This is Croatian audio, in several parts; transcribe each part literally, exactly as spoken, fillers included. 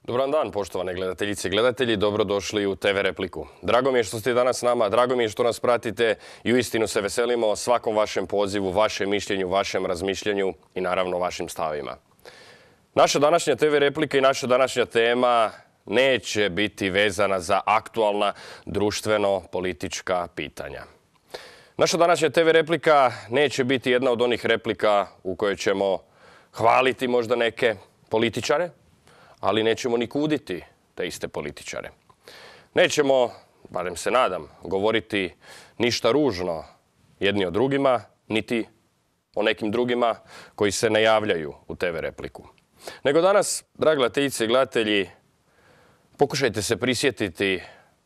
Dobar dan, poštovane gledateljice i gledatelji, dobrodošli u te ve Repliku. Drago mi je što ste danas s nama, drago mi je što nas pratite i uistinu se veselimo svakom vašem pozivu, vašem mišljenju, vašem razmišljanju i naravno vašim stavima. Naša današnja te ve Replika i naša današnja tema neće biti vezana za aktualna društveno-politička pitanja. Naša današnja te ve Replika neće biti jedna od onih replika u kojoj ćemo hvaliti možda neke političare, ali nećemo ni kuditi te iste političare. Nećemo, barem se nadam, govoriti ništa ružno jedni o drugima, niti o nekim drugima koji se ne javljaju u te ve Repliku. Nego danas, dragi gledateljice i gledatelji, pokušajte se prisjetiti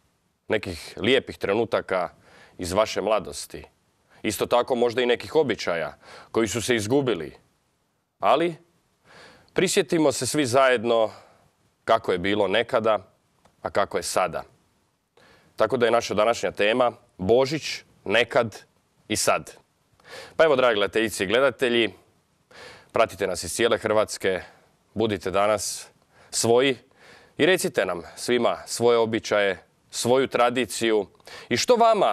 nekih lijepih trenutaka iz vaše mladosti. Isto tako možda i nekih običaja koji su se izgubili. Ali prisjetimo se svi zajedno kako je bilo nekada, a kako je sada. Tako da je naša današnja tema Božić, nekad i sad. Pa evo, dragi gledateljice i gledatelji, pratite nas iz cijele Hrvatske, budite danas svoji i recite nam svima svoje običaje, svoju tradiciju i što vama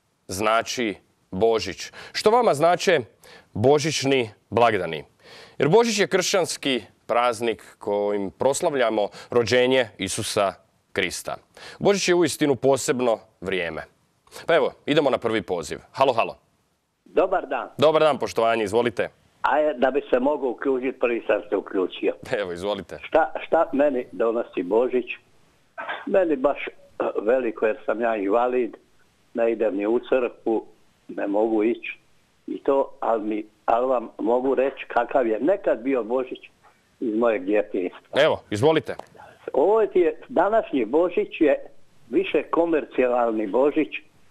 znači Božić, što vama znače božićni blagdani. Jer Božić je kršćanski praznik kojim proslavljamo rođenje Isusa Krista. Božić je uistinu posebno vrijeme. Pa evo, idemo na prvi poziv. Halo, halo. Dobar dan. Dobar dan, poštovanje, izvolite. A da bi se mogao uključiti, prvi sam se uključio. Evo, izvolite. Šta, šta meni donosi Božić? Meni baš veliko, jer sam ja invalid, ne idem ni u crkvu, ne mogu ići i to, ali, mi, ali vam mogu reći kakav je nekad bio Božić iz mojeg djetinjstva. Evo, izvolite. Ovo je, današnji Božić je više komercijalni Božić.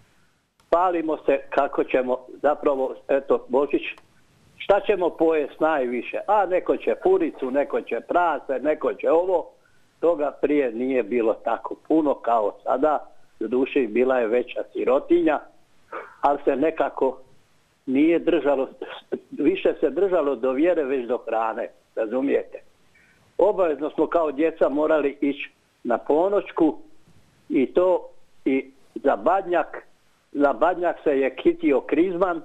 Palimo se kako ćemo, zapravo, eto, Božić, šta ćemo pojesti najviše? A neko će puricu, neko će prase, neko će ovo. Toga prije nije bilo tako puno kao sada. U duši bila je veća sirotinja, ali se nekako nije držalo, više se držalo do vjere već do hrane, razumijete? Obavezno smo kao djeca morali ići na ponoćku i to i za badnjak, za badnjak se je kitio krizman,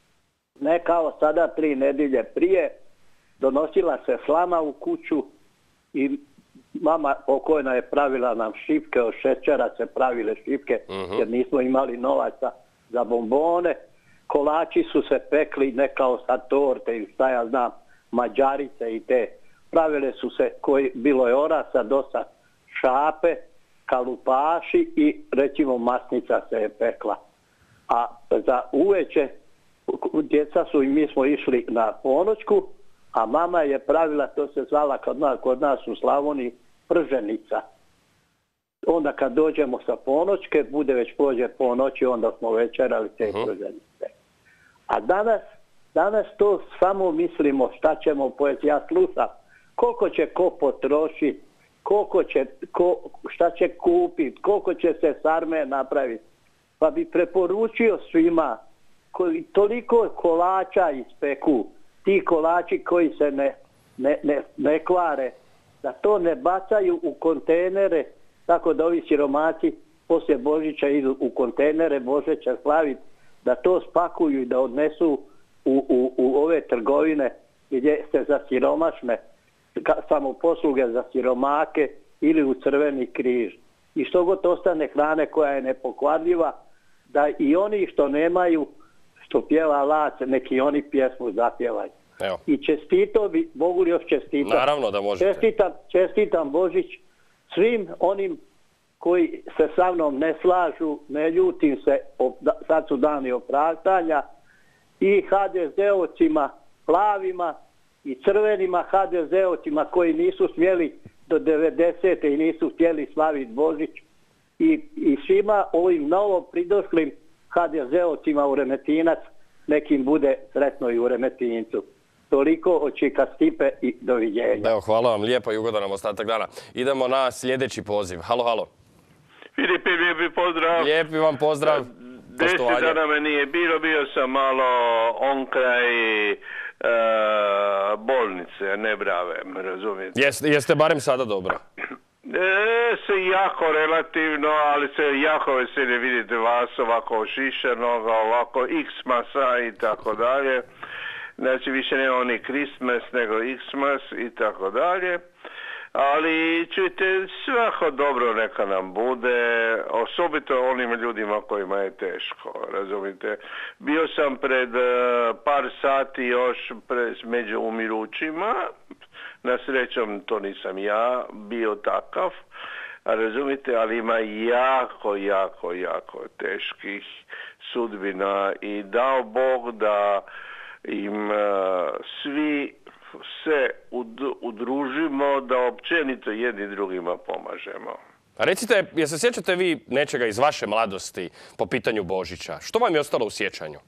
ne kao sada tri nedjelje prije, donosila se slama u kuću i mama pokojna je pravila nam šipke, od šećera se pravile šipke, uh-huh. jer nismo imali novaca za bombone. Kolači su se pekli ne kao sa torte ili šta ja znam, mađarice i te. Pravile su se, koji, bilo je orasa, dosta šape, kalupaši i recimo masnica se je pekla. A za uveče djeca su i mi smo išli na ponoćku, a mama je pravila, to se zvala kod nas, kod nas u Slavoniji, prženica. Onda kad dođemo sa ponoćke, bude već pođe ponoći, onda smo večerali te uh-huh. prženice. A danas, danas to samo mislimo šta ćemo pojeti. Ja slušam koliko će ko potrošiti, koliko će, ko, šta će kupiti, koliko će se sarme napraviti. Pa bi preporučio svima, koji toliko kolača ispeku, ti kolači koji se ne, ne, ne, ne kvare, da to ne bacaju u kontejnere, tako da ovi siromaci poslije Božića idu u kontejnere, Bože će slaviti, da to spakuju i da odnesu u, u, u ove trgovine gdje se za siromašne, samoposluge za siromake ili u Crveni križ. I što god ostane hrane koja je nepokvarljiva, da i oni što nemaju, što pjeva Lace, neki oni pjesmu zapjevaju. Evo. I čestito bi, mogu li još čestitati? Naravno da možete. Čestitam, čestitam Božić svim onim koji se sa mnom ne slažu, ne ljutim se, sad su dani opraštanja, i ha de zeovcima plavima i crvenima ha de zeovcima koji nisu smjeli do devedesete i nisu htjeli slaviti Božić, i, i svima ovim novo pridošlim ha de zeovcima u Remetinac, nekim bude sretno i u Remetincu. Toliko od Čika Stipe i doviđenja. Evo, hvala vam lijepo i ugodan nam ostatak dana. Idemo na sljedeći poziv. Halo, halo. Filipe, lijepi pozdrav. Lijepi vam pozdrav. Deset dana me nije bilo, bio sam malo onkraj e, bolnice, ne brave, razumijete. Jeste, jeste barem sada dobro? E, se jako relativno, ali se jako veseli vidite vas ovako šišanoga, ovako Xmasa i tako dalje. Znači više ne oni Christmas nego Xmas i tako dalje. Ali čujte, svako dobro neka nam bude, osobito onim ljudima kojima je teško, razumite. Bio sam pred uh, par sati još pred, među umirućima, na srećom to nisam ja bio takav, razumite, ali ima jako, jako, jako teških sudbina i dao Bog da im uh, svi se udružimo, da općenito jedni drugima pomažemo. A recite, jel se sjećate vi nečega iz vaše mladosti po pitanju Božića? Što vam je ostalo u sjećanju?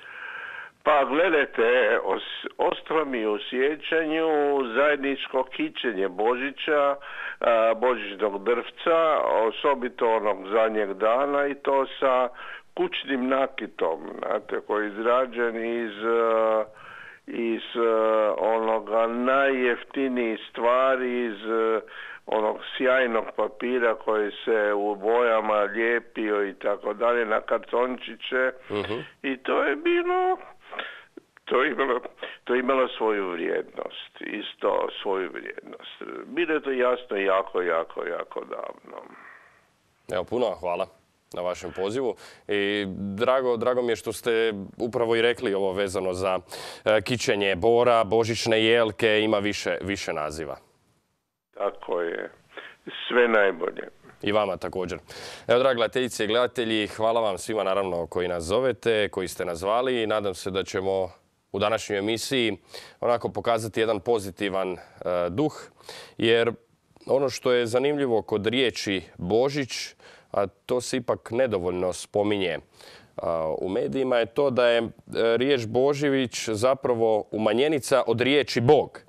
Pa gledajte, os, ostalo mi u sjećanju zajedničko kićenje Božića, a, božićnog drvca, osobito onog zadnjeg dana i to sa kućnim nakitom, znate, koji je izrađen iz a, iz uh, onoga najjeftinijih stvari, iz uh, onog sjajnog papira koji se u bojama lijepio i tako dalje na kartončiće. Uh-huh. I to je bilo, to je imalo, to je imalo svoju vrijednost, isto svoju vrijednost. Bilo je to jasno jako, jako, jako davno. Evo, puno hvala na vašem pozivu i drago, drago mi je što ste upravo i rekli ovo vezano za e, kićenje bora, božićne jelke, ima više, više naziva. Tako je. Sve najbolje. I vama također. Evo, dragi gledateljice i gledatelji, hvala vam svima naravno koji nas zovete, koji ste nas zvali i nadam se da ćemo u današnjoj emisiji onako pokazati jedan pozitivan e, duh, jer ono što je zanimljivo kod riječi Božić, a to se ipak nedovoljno spominje u medijima, je to da je riječ Božić zapravo umanjenica od riječi Bog.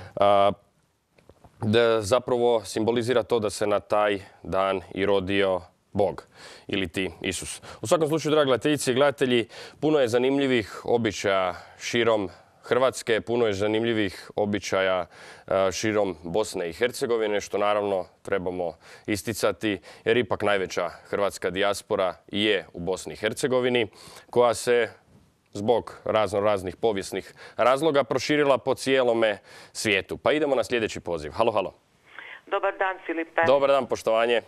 Da zapravo simbolizira to da se na taj dan i rodio Bog ili ti Isus. U svakom slučaju, dragi gledateljice i gledatelji, puno je zanimljivih običaja širom Hrvatske, puno je zanimljivih običaja širom Bosne i Hercegovine, što naravno trebamo isticati, jer ipak najveća hrvatska dijaspora je u Bosni i Hercegovini, koja se zbog razno raznih povijesnih razloga proširila po cijelome svijetu. Pa idemo na sljedeći poziv. Halo, halo. Dobar dan, Filipe. Dobar dan, poštovanje.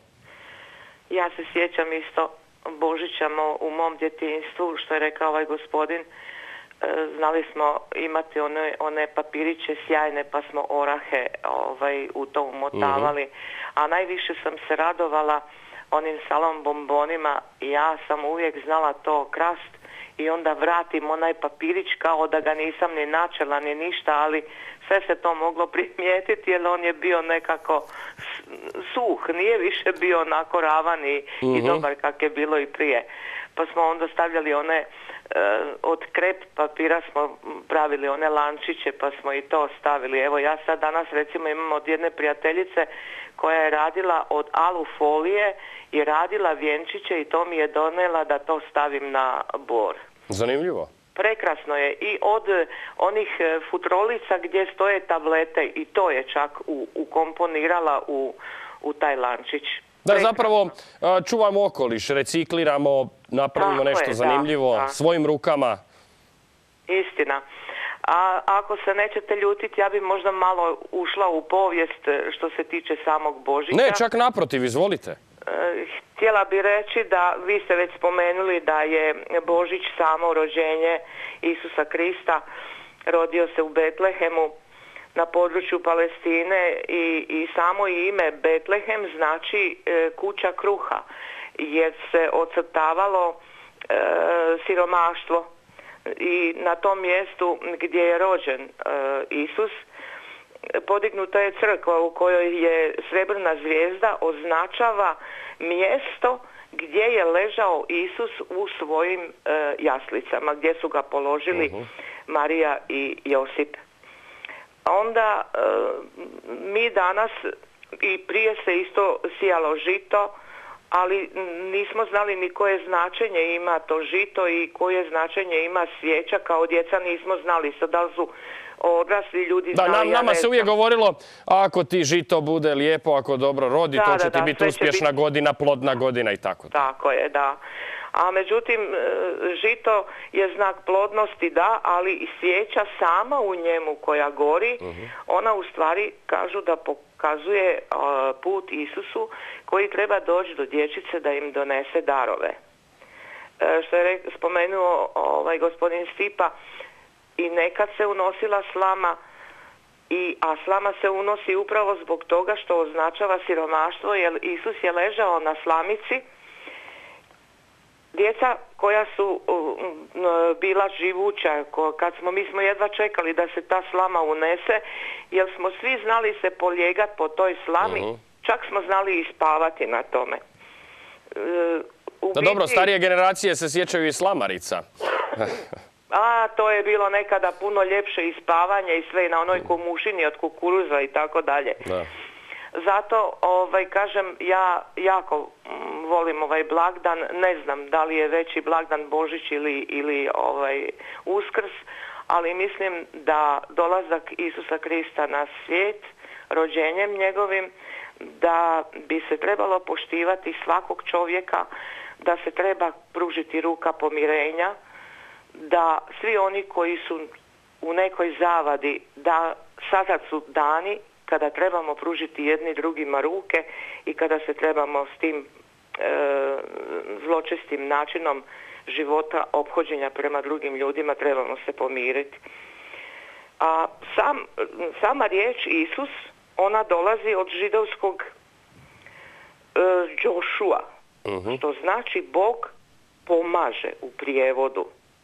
Ja se sjećam isto Božića u mom djetinjstvu, što je rekao ovaj gospodin. Znali smo imati one, one papiriće sjajne, pa smo orahe ovaj, u to umotavali. Uh-huh. A najviše sam se radovala onim salom bombonima. Ja sam uvijek znala to krast i onda vratim onaj papirić kao da ga nisam ni načela ni ništa, ali sve se to moglo primijetiti jer on je bio nekako suh, nije više bio onako ravan i, uh-huh. i dobar kak je bilo i prije. Pa smo onda stavljali one, od krep papira smo pravili one lančiće, pa smo i to stavili. Evo, ja sad danas recimo imam od jedne prijateljice koja je radila od alu folije i radila vjenčiće i to mi je donela da to stavim na bor. Zanimljivo. Prekrasno je. I od onih futrolica gdje stoje tablete i to je čak u, ukomponirala u, u taj lančić. Da, zapravo čuvamo okoliš, recikliramo, napravimo Tako nešto je, zanimljivo da, da. svojim rukama. Istina. A ako se nećete ljutiti, ja bi možda malo ušla u povijest što se tiče samog Božića. Ne, čak naprotiv, izvolite. Htjela bi reći da, vi ste već spomenuli da je Božić samo rođenje Isusa Krista, rodio se u Betlehemu na području Palestine i, i samo ime Betlehem znači e, kuća kruha, jer se ocrtavalo e, siromaštvo i na tom mjestu gdje je rođen e, Isus podignuta je crkva u kojoj je srebrna zvijezda označava mjesto gdje je ležao Isus u svojim e, jaslicama, gdje su ga položili uh-huh. Marija i Josip. Onda e, mi danas i prije se isto sijalo žito, ali nismo znali ni koje značenje ima to žito i koje značenje ima svijeća. Kao djeca nismo znali sad da li su odrasli ljudi Da, znali. nam, ja nama ne se uvijek znam. govorilo, ako ti žito bude lijepo, ako dobro rodi, Da, to da, će ti da, biti sve će uspješna biti- godina, plodna godina i tako. Tako je, da. A međutim, e, žito je znak plodnosti, da, ali i svijeća sama u njemu koja gori, ona u stvari kažu da pokazuje a, put Isusu koji treba doći do dječice da im donese darove. E, što je re- spomenuo ovaj gospodin Stipa, i nekad se unosila slama, I, a slama se unosi upravo zbog toga što označava siromaštvo, jer Isus je ležao na slamici. Djeca koja su uh, bila živuća, ko, kad smo, mi smo jedva čekali da se ta slama unese, jer smo svi znali se poljegati po toj slami, Mhm. čak smo znali i spavati na tome. Uh, u Da, dobro, biti- starije generacije se sjećaju i slamarica. A, to je bilo nekada puno ljepše i spavanje i sve i na onoj komušini od kukuruza i tako dalje. Da. Zato, ovaj, kažem, ja jako mm, volim ovaj blagdan, ne znam da li je veći blagdan Božić ili, ili ovaj, Uskrs, ali mislim da dolazak Isusa Krista na svijet, rođenjem njegovim, da bi se trebalo poštivati svakog čovjeka, da se treba pružiti ruka pomirenja, da svi oni koji su u nekoj zavadi, da sada su dani kada trebamo pružiti jedni drugima ruke i kada se trebamo s tim e, zločestim načinom života, ophođenja prema drugim ljudima, trebamo se pomiriti. A sam, sama riječ Isus, ona dolazi od židovskog e, Joshua, Mhm. što znači Bog pomaže u prijevodu.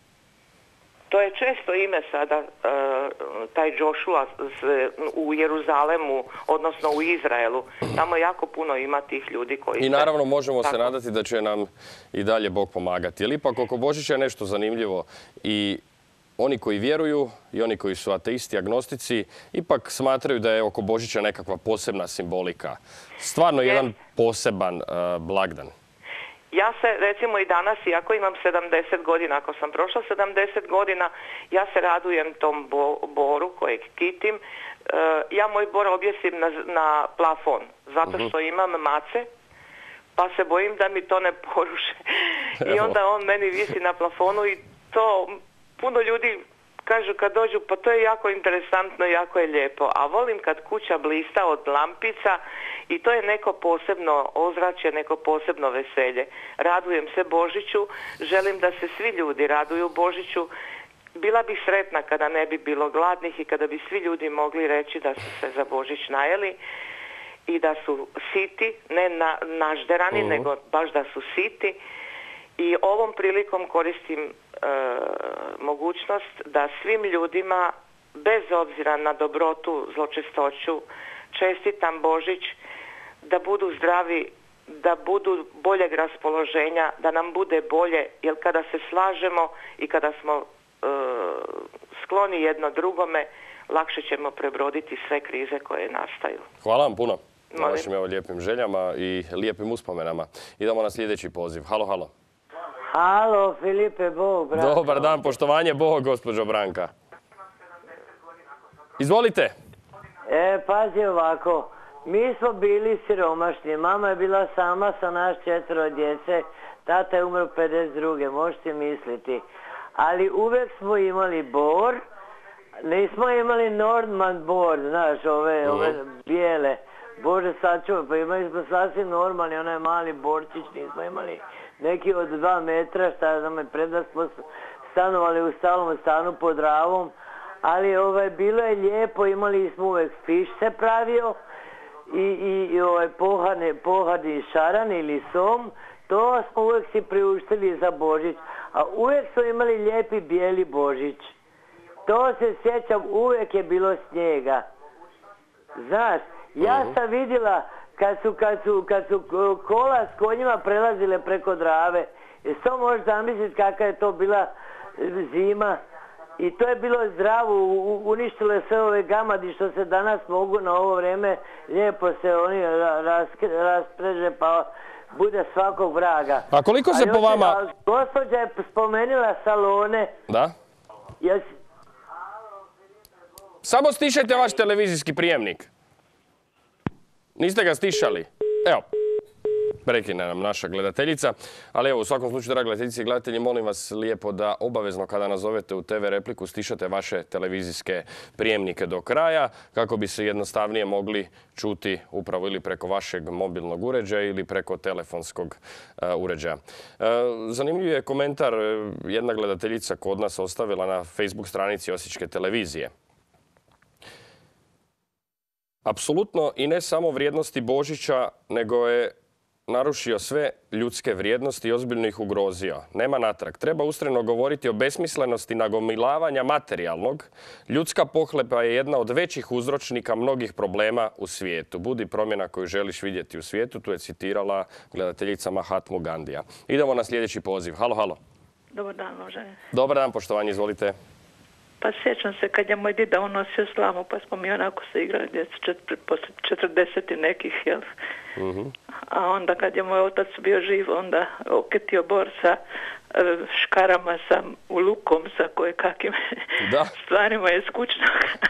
To je često ime sada, e, taj Joshua s- u Jeruzalemu, odnosno u Izraelu. Tamo jako puno ima tih ljudi koji... I se- naravno možemo se tako. nadati da će nam i dalje Bog pomagati. Jer ipak oko Božića je nešto zanimljivo i oni koji vjeruju i oni koji su ateisti, agnostici, ipak smatraju da je oko Božića nekakva posebna simbolika. Stvarno Je. jedan poseban uh, blagdan. Ja se recimo i danas, iako imam sedamdeset godina, ako sam prošla sedamdeset godina, ja se radujem tom bo, boru kojeg kitim. E, ja moj bor objesim na, na plafon, zato što imam mace, pa se bojim da mi to ne poruše. I Evo. onda on meni visi na plafonu i to puno ljudi kažu kad dođu, pa to je jako interesantno, jako je lijepo. A volim kad kuća blista od lampica i to je neko posebno ozračje, neko posebno veselje. Radujem se Božiću, želim da se svi ljudi raduju Božiću. Bila bih sretna kada ne bi bilo gladnih i kada bi svi ljudi mogli reći da su se za Božić najeli i da su siti, ne na, nažderani, Mhm. nego baš da su siti. I ovom prilikom koristim e, mogućnost da svim ljudima, bez obzira na dobrotu, zločestoću, čestitam Božić, da budu zdravi, da budu boljeg raspoloženja, da nam bude bolje, jer kada se slažemo i kada smo e, skloni jedno drugome, lakše ćemo prebroditi sve krize koje nastaju. Hvala vam puno na Molim. vašim evo lijepim željama i lijepim uspomenama. Idemo na sljedeći poziv. Halo, halo. Halo, Filipe, Bog, brate. Dobar dan, poštovanje Bog, gospođo Branka. Izvolite. E, pazi ovako, mi smo bili siromašni, mama je bila sama sa naš četvero djece, tata je umro pedeset druge, možete misliti. Ali uvijek smo imali bor, nismo imali Nordman bor, znaš, ove, ove bijele. Bože, sačuvaj, pa imali smo sasvim normalni, onaj mali borčić, nismo imali neki od dva metra, šta znam, me preda smo stanovali u stalnom stanu pod Ravom, ali ovaj, bilo je lijepo, imali smo uvek fiš se pravio i, i, i ovaj, pohane, pohani šaran ili som, to smo uvek si priuštili za Božić, a uvek smo imali lijepi bijeli Božić. To se sjećam, uvek je bilo snijega. Znaš, ja sam vidjela kad su, kad su, kad su kola s konjima prelazile preko Drave. I to možeš zamisliti kakva je to bila zima. I to je bilo zdravo, u, uništile sve ove gamadi što se danas mogu na ovo vrijeme. Lijepo se oni ras, raspreže pa bude svakog vraga. A koliko se A po još vama... je- Gospođa je spomenula salone. Da? Jes, Samo stišajte vaš televizijski prijemnik. Niste ga stišali? Evo, prekine nam naša gledateljica. Ali evo, u svakom slučaju, dragi gledateljice i gledatelji, molim vas lijepo da obavezno kada nazovete u te ve repliku stišate vaše televizijske prijemnike do kraja kako bi se jednostavnije mogli čuti upravo ili preko vašeg mobilnog uređaja ili preko telefonskog uh, uređaja. Uh, zanimljiv je komentar jedna gledateljica kod nas ostavila na Facebook stranici Osječke televizije. Apsolutno i ne samo vrijednosti Božića, nego je narušio sve ljudske vrijednosti i ozbiljno ih ugrozio. Nema natrag. Treba ustrajno govoriti o besmislenosti nagomilavanja materijalnog. Ljudska pohlepa je jedna od većih uzročnika mnogih problema u svijetu. Budi promjena koju želiš vidjeti u svijetu. Tu je citirala gledateljica Mahatmu Gandija. Idemo na sljedeći poziv. Halo, halo. Dobar dan, može. Dobar dan, poštovanje, izvolite. Pa sjećam se kad je moj dida unosio slamu, pa smo mi onako se igrali djeca posle četrdeset i nekih, jel? Uh-huh. A onda kad je moj otac bio živ, onda oketio bor sa škarama, sa lukom, sa koje kakim stvarima je skućno.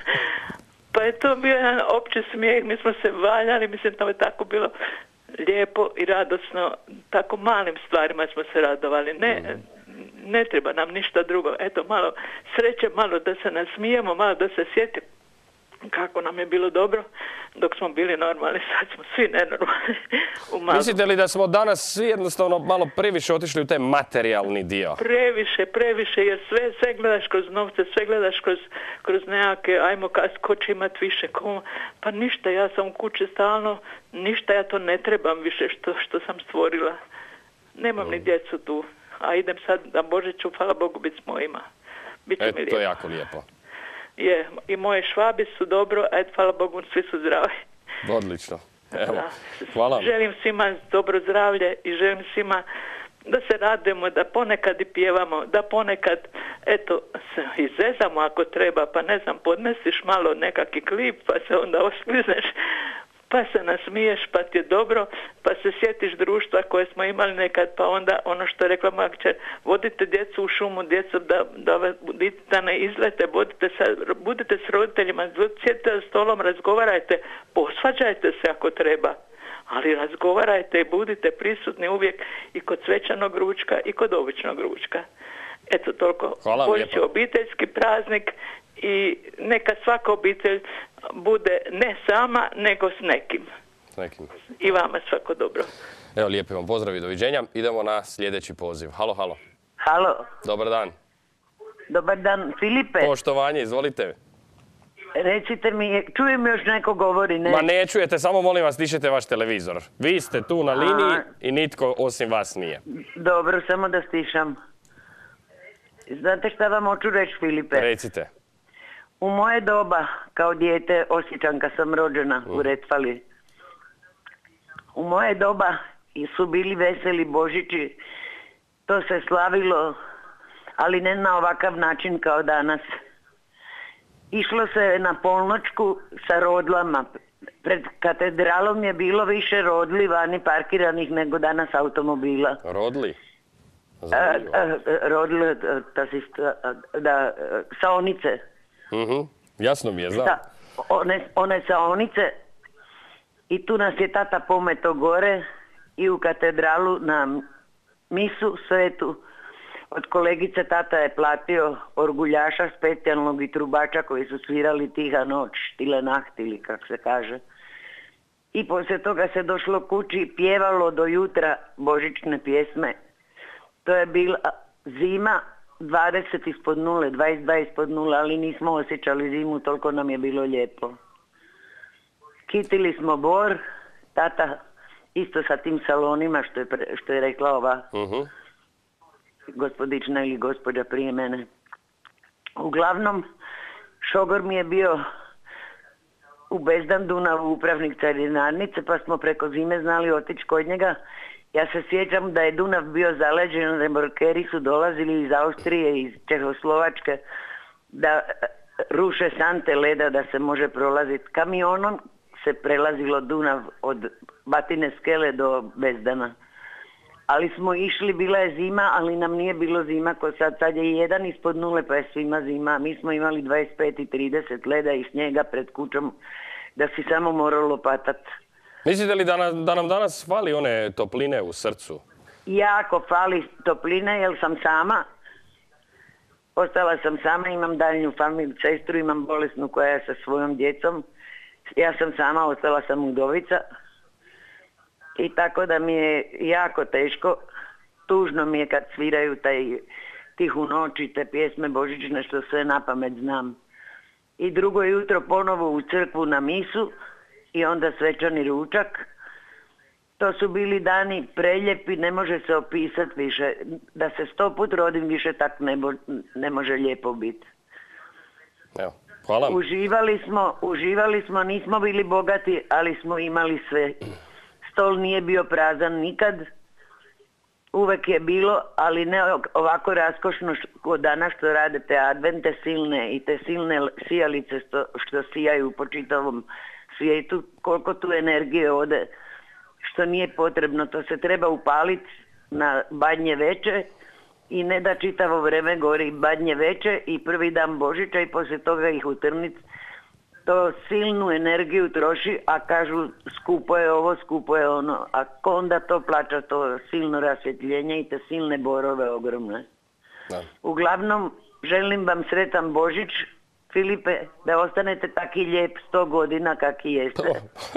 Pa je to bio jedan opći smijeh, mi smo se valjali, mislim da je tako bilo lijepo i radosno, tako malim stvarima smo se radovali, ne... Uh-huh. Ne treba nam ništa drugo. Eto, malo sreće, malo da se nasmijemo, malo da se sjetimo kako nam je bilo dobro dok smo bili normalni. Sad smo svi nenormalni. Mislite li da smo danas svi jednostavno malo previše otišli u taj materijalni dio? Previše, previše, jer sve, sve gledaš kroz novce, sve gledaš kroz, kroz nekake, ajmo kas, ko će imat više, ko... Pa ništa, ja sam u kući stalno, ništa, ja to ne trebam više što, što sam stvorila. Nemam mm. ni djecu tu. A idem sad na Božiću, hvala Bogu, biti s mojima. Biće mi lijepo. To je jako lijepo. Je, i moje švabi su dobro, a hvala Bogu, svi su zdravi. Odlično. Evo, hvala. Želim svima dobro zdravlje i želim svima da se radimo, da ponekad i pjevamo, da ponekad, eto, se izezamo ako treba, pa ne znam, podmestiš malo nekakvi klip, pa se onda osklizneš, pa se nasmiješ, pa ti je dobro, pa se sjetiš društva koje smo imali nekad, pa onda ono što je rekla moja kćer, vodite djecu u šumu, djecu da, da, da ne izlete, budite, sa, budite s roditeljima, sjedite za stolom, razgovarajte, posvađajte se ako treba, ali razgovarajte i budite prisutni uvijek i kod svečanog ručka i kod običnog ručka. Eto, toliko. Božić je obiteljski praznik i neka svaka obitelj bude ne sama, nego s nekim. S nekim. I vama svako dobro. Evo, lijepi vam pozdrav i doviđenja. Idemo na sljedeći poziv. Halo, halo. Halo. Dobar dan. Dobar dan, Filipe. Poštovanje, izvolite. Recite mi, čujem još neko govori, ne? Ma ne čujete, samo molim vas, stišite vaš televizor. Vi ste tu na liniji i nitko osim vas nije. Dobro, samo da stišam. Znate šta vam hoću reći, Filipe? Recite. U moje doba, kao dijete, Osječanka sam rođena mm. u Retfali. U moje doba su bili veseli Božići. To se slavilo, ali ne na ovakav način kao danas. Išlo se na polnoćku sa rodlama. Pred katedralom je bilo više rodli vani parkiranih nego danas automobila. Rodli? A, a, rodli, ta si, da, saonice. Uh-huh. Jasno mi je, znam. Da, one, one saonice i tu nas je tata pometo gore i u katedralu na misu svetu. Od kolegice tata je platio orguljaša specijalnog i trubača koji su svirali Tiha noć, Stille Nacht ili kako se kaže. I poslije toga se došlo kući i pjevalo do jutra božićne pjesme. To je bila zima, dvadeset ispod nule, dvadeset dva ispod nule, ali nismo osjećali zimu, toliko nam je bilo lijepo. Kitili smo bor, tata isto sa tim salonima što je, pre, što je rekla ova uh-huh. gospodična ili gospođa prije mene. Uglavnom, šogor mi je bio u Bezdan Dunavu upravnik carinarnice, pa smo preko zime znali otići kod njega. Ja se sjećam da je Dunav bio zaleđen, remorkeri su dolazili iz Austrije, iz Čehoslovačke, da ruše sante leda da se može prolaziti. Kamionom se prelazilo Dunav od Batine skele do Bezdana. ali smo išli, bila je zima, ali nam nije bilo zima ko sad. Sad je jedan ispod nule pa je svima zima. Mi smo imali dvadeset pet i trideset leda i snijega pred kućom da si samo morao lopatat. Mislite li da, na, da nam danas fali one topline u srcu? Jako fali topline jer sam sama. Ostala sam sama, imam daljnju familiju, sestru, imam bolesnu koja je sa svojom djecom. Ja sam sama, ostala sam udovica. I tako da mi je jako teško. Tužno mi je kad sviraju taj Tihu noć i te pjesme božićne što sve na pamet znam. I drugo jutro ponovo u crkvu na misu i onda svečani ručak. To su bili dani preljepi, ne može se opisati više. Da se sto put rodim više tak ne, bo, ne može lijepo biti. Evo, hvala. Uživali smo, uživali smo, nismo bili bogati, ali smo imali sve. Stol nije bio prazan nikad. Uvek je bilo, ali ne ovako raskošno kod danas što rade te advente silne i te silne sijalice što, što sijaju po čitavom svijetu. Koliko tu energije ode, što nije potrebno. To se treba upaliti na Badnje veče i ne da čitavo vreme gori Badnje veče i prvi dan Božića i poslije toga ih utrniti. To silnu energiju troši, a kažu skupo je ovo, skupo je ono. A ko onda to plaća, to silno rasvjetljenje i te silne borove ogromne. Da. Uglavnom, želim vam sretan Božić, Filipe, da ostanete taki lijep sto godina kaki jeste.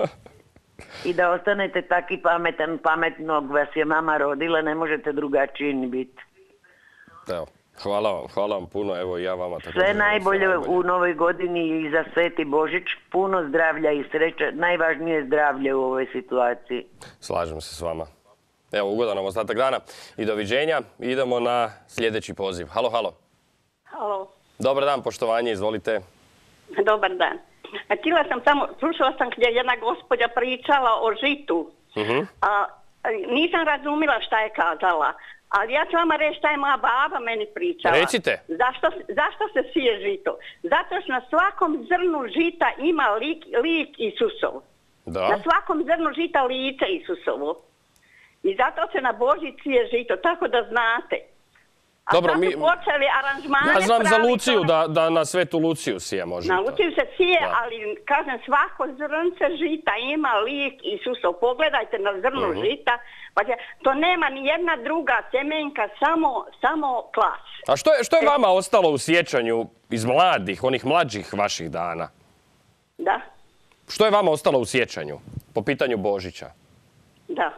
I da ostanete taki pametan, pametnog vas je mama rodila, ne možete drugačiji ni biti. Evo. Hvala vam, hvala vam puno, evo i ja vama tako. Sve najbolje, sve najbolje u novoj godini i za Sveti Božić, puno zdravlja i sreće, najvažnije je zdravlje u ovoj situaciji. Slažem se s vama. Evo, ugodan nam ostatak dana i doviđenja. Idemo na sljedeći poziv. Halo, halo. Halo. Dobar dan, poštovanje, izvolite. Dobar dan. Htjela sam samo, slušala sam gdje jedna gospođa pričala o žitu, uh-huh. a nisam razumila šta je kazala. Ali ja ću vama reći šta je moja baba meni pričala. Recite. Zašto, zašto se sije žito? Zato što na svakom zrnu žita ima lik, lik Isusov. Da. Na svakom zrnu žita lice Isusovo. I zato se na Božić sije žito, tako da znate. A dobro, sad mi... su počeli aranžmane. Ja znam za Luciju, to... da, da na Svetu Luciju sije može. Na Luciju se sije, da. Ali kažem svako zrnce žita ima lik Isusov. Pogledajte na zrnu uh-huh. žita. Pa to nema ni jedna druga sjemenka, samo, samo klas. A što je, što je vama ostalo u sjećanju iz mladih, onih mlađih vaših dana? Da. Što je vama ostalo u sjećanju po pitanju Božića? Da.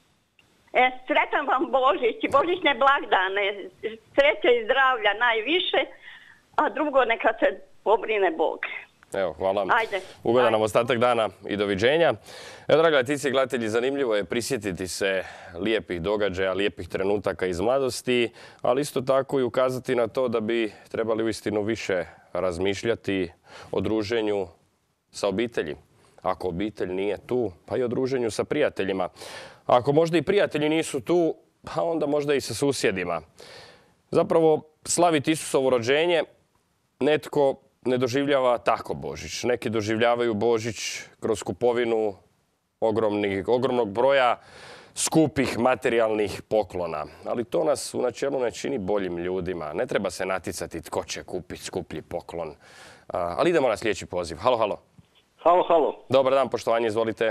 E, sretan vam Božić i božićne blagdane. Sreće i zdravlja najviše, a drugo neka se pobrine Bog. Evo, hvala vam. Ajde. Ugodan nam ostatak dana i doviđenja. Evo, draga gledateljice i gledatelji, zanimljivo je prisjetiti se lijepih događaja, lijepih trenutaka iz mladosti, ali isto tako i ukazati na to da bi trebali uistinu više razmišljati o druženju sa obitelji. Ako obitelj nije tu, pa i o druženju sa prijateljima. Ako možda i prijatelji nisu tu, pa onda možda i sa susjedima. Zapravo, slaviti Isusovo rođenje netko ne doživljava tako Božić. Neki doživljavaju Božić kroz kupovinu ogromnih, ogromnog broja skupih materijalnih poklona. Ali to nas u načelu ne čini boljim ljudima. Ne treba se naticati tko će kupiti skuplji poklon. Ali idemo na sljedeći poziv. Halo, halo. Halo, halo. Dobar dan, poštovanje, izvolite.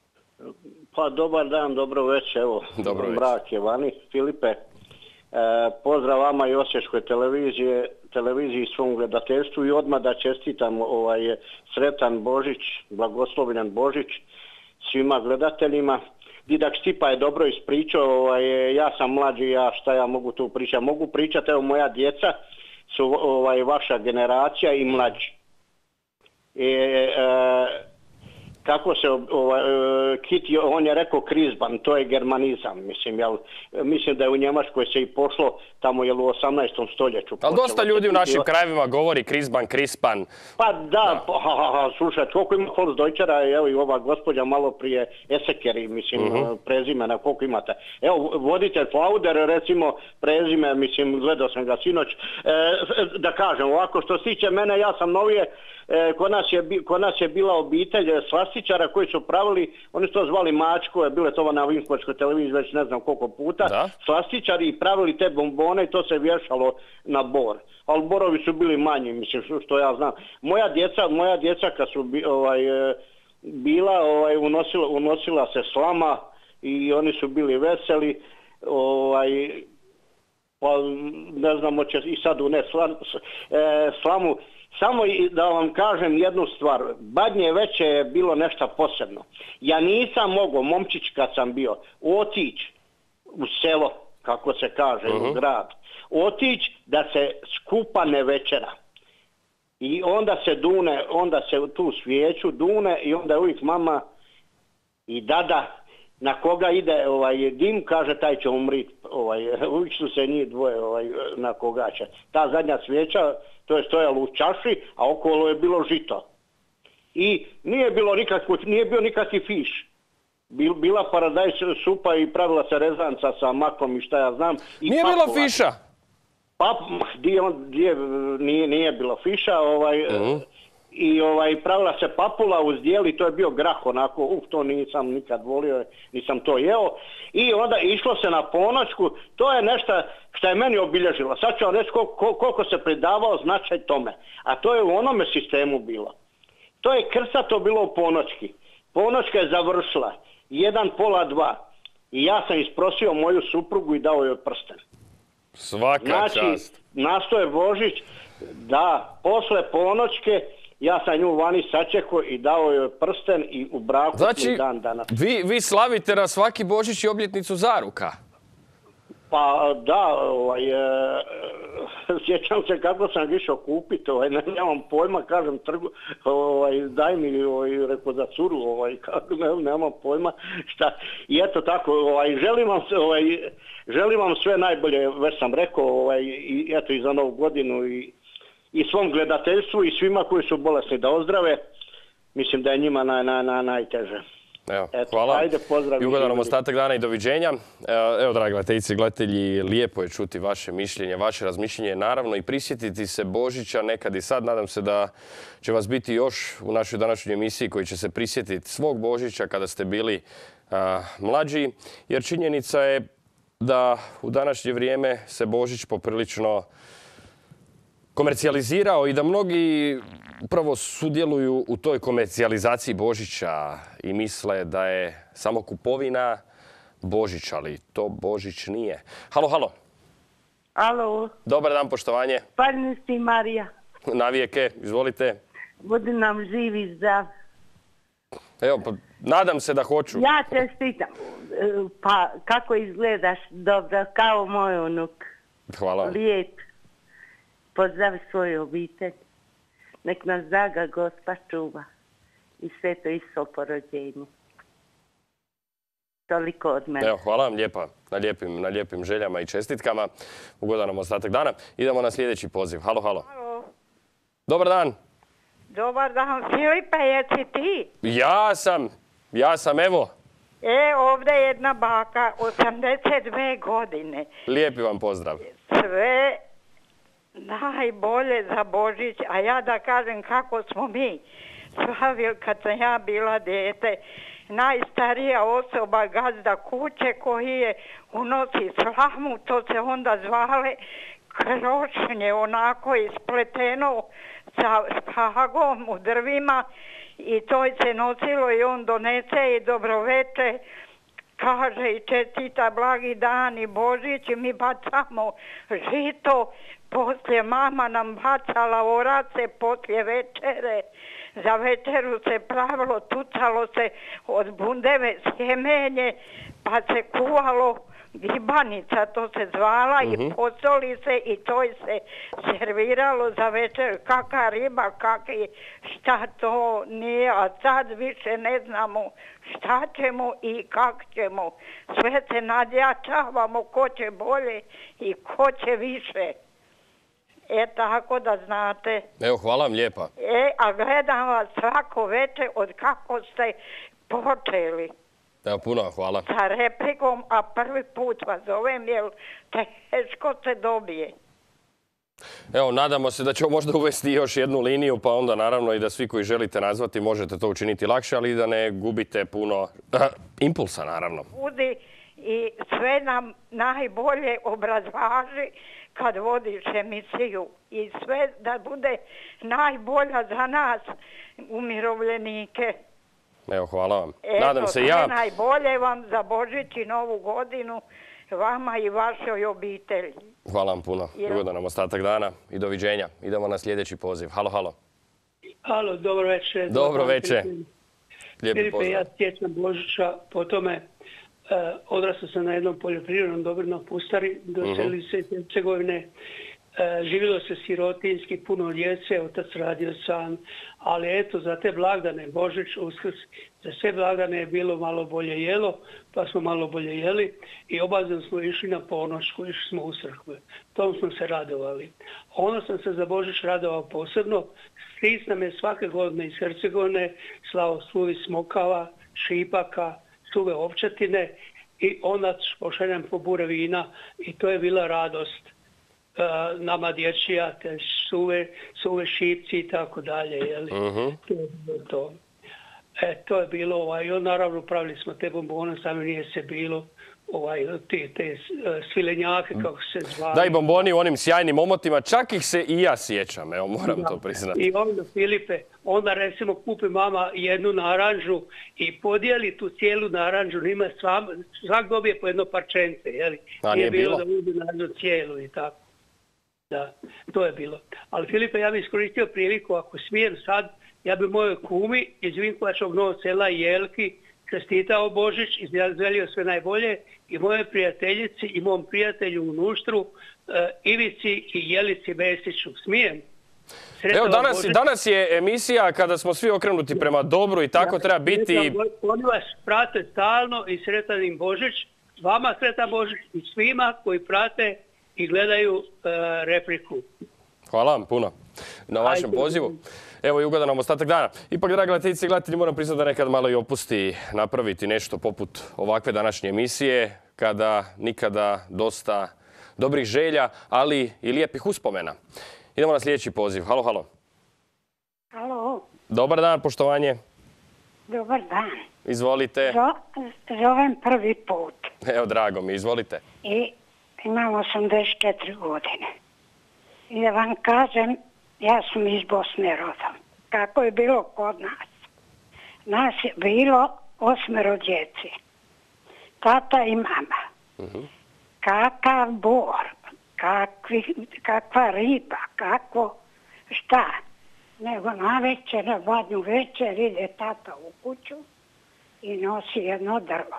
Pa dobar dan, dobro večer, evo. Dobro večer. Brak je vani, Filipe. E, pozdrav vama i Osječkoj televizije, televiziji i svom gledateljstvu i odmah da čestitam ovaj sretan Božić, blagoslovljen Božić svima gledateljima. Didak Stipa je dobro ispričao, ovaj, ja sam mlađi, ja šta ja mogu tu pričati? Mogu pričati, evo moja djeca su ovaj, vaša generacija i mlađi. E, e, kako se ovaj, Kiti, on je rekao krizban, to je germanizam, mislim, jel, mislim da je u Njemačkoj se i pošlo tamo je u osamnaestom stoljeću. Ali dosta ljudi u našim krajevima govori krizban, krispan. Pa da, da. Pa, ha, ha, slušaj, koliko ima Volksdeutschera, evo i ova gospođa malo prije Esekeri, mislim, uh-huh. prezimena, koliko imate. Evo, voditelj Flauder, recimo, prezime, mislim, gledao sam ga sinoć, e, da kažem, ovako, što se tiče mene, ja sam novije, e, kod nas je, kod nas je bila obitelj, sva slastičara koji su pravili, oni su to zvali mačkove, bile to na Vinkovačkoj televiziji već ne znam koliko puta, da? Slastičari i pravili te bombone i to se vješalo na bor. Ali borovi su bili manji, mislim, što ja znam. Moja djeca, moja djeca kad su bi, ovaj, bila, ovaj, unosila, unosila se slama i oni su bili veseli, ovaj, pa ne znam, hoće i sad unest slamu. Samo da vam kažem jednu stvar, Badnje veće je bilo nešto posebno. Ja nisam mogao, momčić kad sam bio, otići u selo, kako se kaže, uh-huh. u grad, otići da se skupa ne večera. I onda se dune, onda se tu svijeću dune i onda uvijek mama i dada, na koga ide ovaj dim, kaže taj će umrit. Ovaj, uvijek su se njih dvoje ovaj, na koga će. Ta zadnja svijeća, to je stojalo u čaši, a okolo je bilo žito. I nije bilo nikakvo, nije bio nikakvi fiš. Bil, bila paradajz supa i pravila se rezanca sa makom i šta ja znam. I nije papula. bilo fiša? Pa, gdje, gdje, nije, nije bilo fiša, ovaj, uh-huh. i ovaj, pravila se papula uz dijeli, to je bio grah onako, uf, to nisam nikad volio, nisam to jeo. I onda išlo se na ponoćku, to je nešto što je meni obilježilo. Sad ću vam reći koliko, koliko se pridavao značaj tome. A to je u onome sistemu bilo. To je krcato bilo u ponoćki. Ponoćka je završila, jedan pola dva. I ja sam isprosio moju suprugu i dao joj prsten. Svaka znači, čast. Nastoje Božić, da, posle ponoćke ja sam nju vani sačekao i dao joj prsten i u braku znači, dan danas. Vi, vi slavite na svaki Božić i obljetnicu zaruka? Pa da, ovaj, e, sjećam se kako sam išao kupiti, ovaj, nemam pojma, kažem trgu, ovaj, daj mi, ovaj, rekao za curu, ovaj, kako, ne, nemam pojma, šta, i eto tako, ovaj, želim vam se, ovaj, želim vam sve najbolje, već sam rekao, ovaj, i eto i za novu godinu i, i svom gledateljstvu i svima koji su bolesni da ozdrave, mislim da je njima naj, naj, naj, najteže. Evo, Eto, hvala. Ajde, pozdrav. I ugodan nam ostatak dana i doviđenja. Evo, dragi gledateljice i gledatelji, lijepo je čuti vaše mišljenje, vaše razmišljenje, naravno i prisjetiti se Božića nekad i sad. Nadam se da će vas biti još u našoj današnjoj emisiji koji će se prisjetiti svog Božića kada ste bili a, mlađi. Jer činjenica je da u današnje vrijeme se Božić poprilično komercijalizirao i da mnogi upravo sudjeluju u toj komercijalizaciji Božića i misle da je samo kupovina Božić, ali to Božić nije. Halo, halo. Alo. Dobar dan, poštovanje. Parni si Marija. Navijeke, izvolite. Budi nam živi zdrav. Evo, pa nadam se da hoću. Ja čestitam. Pa kako izgledaš dobro, kao moj unuk. Hvala. Lijep. Pozdravi svoju obitelj. Nek nas draga Gospa čuva i sveto Iso po rođenju. Toliko od mene. Evo, hvala vam lijepa na lijepim, na lijepim željama i čestitkama. Ugodan nam ostatak dana. Idemo na sljedeći poziv. Halo, halo. Halo. Dobar dan. Dobar dan, Filipa, jesi ti? Ja sam, ja sam, evo. E, ovdje je jedna baka, osamdeset dvije godine. Lijepi vam pozdrav. Sve najbolje za Božić, a ja da kažem kako smo mi slavili kad sam ja bila dijete. Najstarija osoba, gazda kuće koji je unosi slamu, to se onda zvale krošnje, onako ispleteno sa špagom u drvima i to se nosilo i on donese i dobroveče, kaže i čestita blagi dan i Božić i mi bacamo žito, poslije mama nam bacala orace poslije večere. Za večeru se pravilo, tucalo se od bundeve sjemenje, pa se kuvalo gibanica, to se zvala, mm-hmm. i posoli se i to se serviralo za večer. Kakva riba, kakvi, šta to nije, a sad više ne znamo šta ćemo i kak ćemo. Sve se nadjačavamo ko će bolje i ko će više. E, tako da znate. Evo, hvala vam lijepa. E, a gledam vas svako večer od kako ste počeli. Evo, puno hvala. Sa replikom, a prvi put vas zovem jer teško se dobije. Evo, nadamo se da ćemo možda uvesti još jednu liniju, pa onda naravno i da svi koji želite nazvati možete to učiniti lakše, ali da ne gubite puno eh, impulsa, naravno. Budi i sve nam najbolje obrazvaži kad vodiš emisiju i sve da bude najbolja za nas, umirovljenike. Evo, hvala vam. Eto, Nadam se sve ja. najbolje vam za Božić i Novu godinu, vama i vašoj obitelji. Hvala vam puno. Ugodan nam ostatak dana i doviđenja. Idemo na sljedeći poziv. Halo, halo. Halo, dobro večer. Dobro večer. Lijepi pozdrav. Ja sjećam Božića, po tome uh, odrastao sam na jednom poljoprivrednom dobru na Pustari, doselili se iz Hercegovine. Uh, živjelo se sirotinski, puno djece, otac radio sam, ali eto, za te blagdane, Božić, Uskrs, za sve blagdane je bilo malo bolje jelo, pa smo malo bolje jeli i obavezno smo išli na ponoćku, išli smo u crkvu. Tom smo se radovali. Ono sam se za Božić radovao posebno. Stric nam je svake godine iz Hercegovine slao suvi smokava, šipaka, suve ovčetine i onda pošaljem po bure vina i to je bila radost. Uh, nama dječija, te suve, suve šipci i tako dalje, jeli? Uh-huh. To je bilo to. E, to je bilo, ovaj, i naravno pravili smo te bombone, sami nije se bilo, ovaj, te, te uh, svilenjake, kako se zvali. Da, i bomboni u onim sjajnim omotima, čak ih se i ja sjećam, evo, moram da. to priznati. I onda, Filipe, onda recimo kupi mama jednu naranđu i podijeli tu cijelu naranđu, nima svam, svak dobije po jedno parčence, jeli? A, nije, nije bilo? Da uzme naranđu cijelu i tako. Da, to je bilo. Ali Filipe, ja bih iskoristio priliku, ako smijem sad, ja bi mojoj kumi iz Vinkovačkog Novog Sela Jelki čestitao Božić i želio sve najbolje i moje prijateljici i mom prijatelju u Nuštru, uh, Ivici i Jelici Besiću. Smijem? Sretan Evo, danas, danas je emisija kada smo svi okrenuti prema dobru i tako ja, treba biti. Oni vas prate stalno i sretan im Božić. Vama sretan Božić i svima koji prate i gledaju uh, repliku. Hvala vam puno na vašem Ajde. pozivu. Evo i ugodan nam ostatak dana. Ipak, dragi gledateljice i gledatelji, moram priznati da nekad malo i opusti napraviti nešto poput ovakve današnje emisije, kada nikada dosta dobrih želja, ali i lijepih uspomena. Idemo na sljedeći poziv. Halo, halo. Halo. Dobar dan, poštovanje. Dobar dan. Izvolite. Zovem prvi put. Evo, drago mi, izvolite. I imam osamdeset četiri godine. I da vam kažem, ja sam iz Bosne rodom. Kako je bilo kod nas? Nas je bilo osmero djeci. Tata i mama. Uh-huh. Kakav bor, kakvi, kakva riba, kako šta. Nego na večer, na badnju večer ide tata u kuću i nosi jedno drvo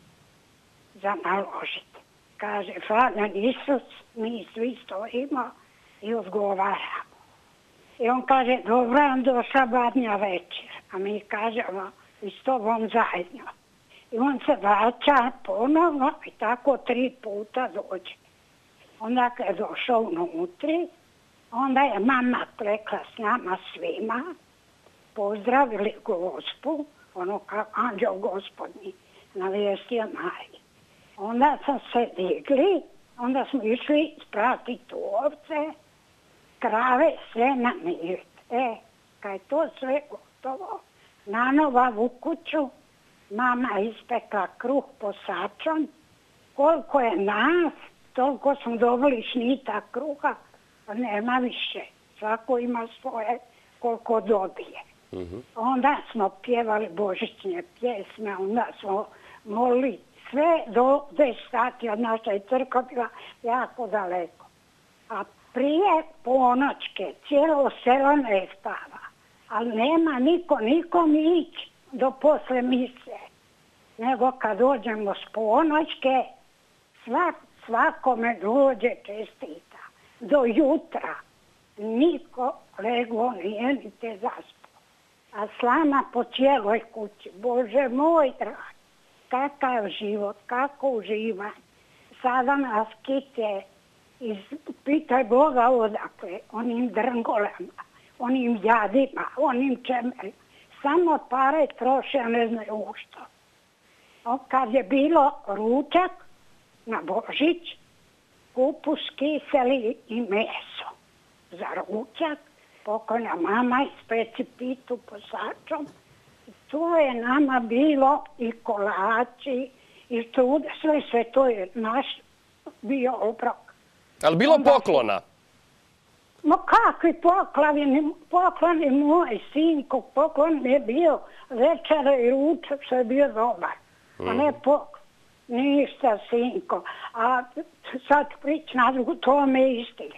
za naložiti. Kaže, Hvala Isus, mi svi stojimo i odgovaramo. I on kaže, dobro vam došla badnja večer. A mi kažemo, i s tobom zajedno. I on se vraća ponovno i tako tri puta dođe. Onda kad je došao unutri, onda je mama klekla s nama svima, pozdravili Gospu, ono kao anđel gospodnji, navijestio Mariji. Onda sam se digli, onda smo išli spratiti ovce, krave, sve namiriti. E, kad je to sve gotovo, nanova u kuću, mama ispekla kruh posačom, koliko je nas, toliko smo dobili šnita kruha, a nema više. Svako ima svoje koliko dobije. Uh-huh. Onda smo pjevali božićne pjesme, onda smo molili sve do deset sati od naše crkve bila jako daleko. A prije ponoćke cijelo selo ne spava, ali nema niko, nikom ići do posle mise. Nego kad dođemo s ponoćke, svak, svakome dođe čestita. Do jutra niko leglo nije ni te zaspao. A slama po cijeloj kući. Bože moj dragi, kakav život, kako uživanje. Sada nas kite, iz, pitaj Boga odakle, onim drngolama, onim jadima, onim čemerima. Samo pare troše, a ne znaju u što. O, kad je bilo ručak na Božić, kupus, kiseli i meso. za ručak, pokojna mama i speci pitu posačom. To je nama bilo i kolači i to, sve, sve to je naš bio obrok. Ali bilo poklona? Ma kakvi pokloni, pokloni moj sinko, poklon je bio večera i ručak, što je bio dobar. A ne poklon, ništa sinko. A sad prič na drugu, to me istina.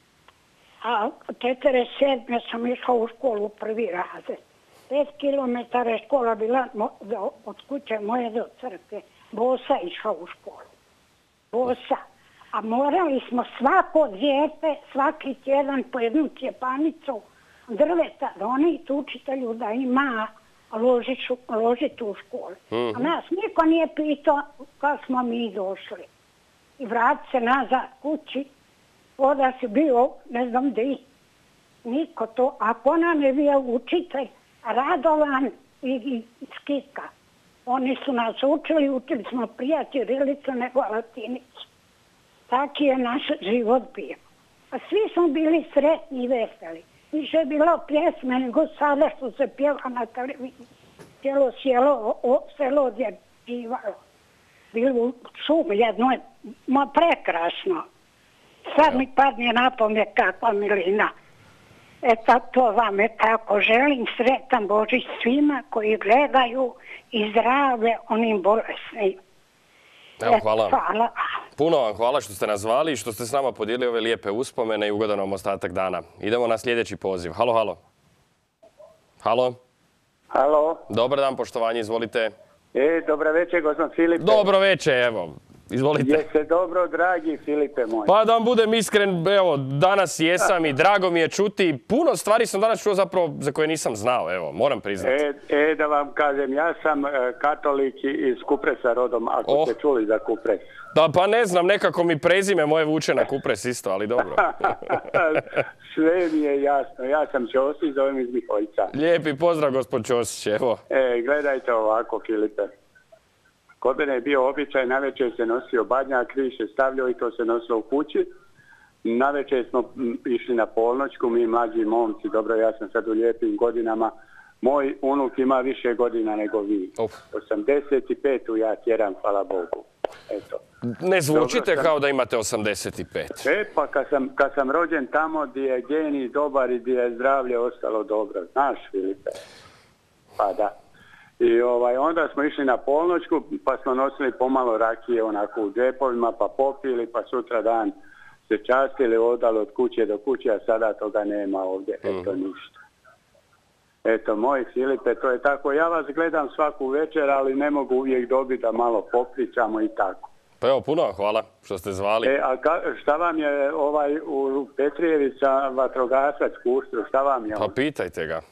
A četrdeset sedme sam išla u školu prvi razred. Pet kilometara je škola bila od kuće moje do crkve. Bosa išla u školu. Bosa. A morali smo svako dijete, svaki tjedan po jednu cijepanicu drveta donijeti učitelju da ima ložiti u školu. A nas niko nije pitao kako smo mi došli. I vrat se nazad kući, voda si bio, ne znam di, niko to. Ako nam je bio učitelj Radovan i, i Skika, oni su nas učili, učili smo prije ćirilicu nego latinicu. Taki je naš život bio. A svi smo bili sretni i veseli. Više je bilo pjesme nego sada što se pjeva na televiziji. Cijelo sjelo, o, selo odjevalo. Bilo u šumu jednoj, ma prekrasno. Sad mi padne na pamet kakva milina. Eto, to vam je tako. Želim sretan Božić svima koji gledaju i zdravlje onim bolesnim. Evo, hvala. Hvala. Puno vam hvala što ste nas zvali i što ste s nama podijelili ove lijepe uspomene i ugodan vam ostatak dana. Idemo na sljedeći poziv. Halo, halo. Halo. Halo. Dobar dan, poštovanje, izvolite. E, dobro večer, gospodin Filipe. Dobro večer, evo. Izvolite. Jeste dobro, dragi Filipe moj? Pa da vam budem iskren, evo, danas jesam i drago mi je čuti. Puno stvari sam danas čuo zapravo za koje nisam znao, evo, moram priznati. E, e da vam kažem, ja sam e, katolik iz Kupresa rodom, ako oh. ste čuli za Kupres. Da, pa ne znam, nekako mi prezime moje vuče na Kupres isto, ali dobro. Sve mi je jasno, ja sam Ćosić, zovem iz Miholjca. Lijepi pozdrav, gospod Ćosić, evo. E, gledajte ovako, Filipe. Kod mene je bio običaj, navečer se nosio badnjak, križ se stavljao i to se nosilo u kući. Navečer smo išli na polnoćku, mi mlađi momci, dobro, ja sam sad u lijepim godinama. Moj unuk ima više godina nego vi. Uf. osamdeset pet ja tjeram, hvala Bogu. Eto. Ne zvučite sam... kao da imate osamdeset pet. E, pa kad sam, kad sam rođen tamo gdje je genij dobar i gdje je zdravlje ostalo dobro. Znaš, Filipe? Pa da. I ovaj, onda smo išli na polnoćku, pa smo nosili pomalo rakije onako u džepovima, pa popili, pa sutra dan se častili, odali od kuće do kuće, a sada toga nema ovdje. Eto, mm. ništa. Eto, moj Filipe, to je tako. Ja vas gledam svaku večer, ali ne mogu uvijek dobiti da malo popričamo i tako. Pa evo, puno hvala što ste zvali. E, a ka, šta vam je ovaj u Petrijevica vatrogasac Kuštru, šta vam je? Pa pitajte ga.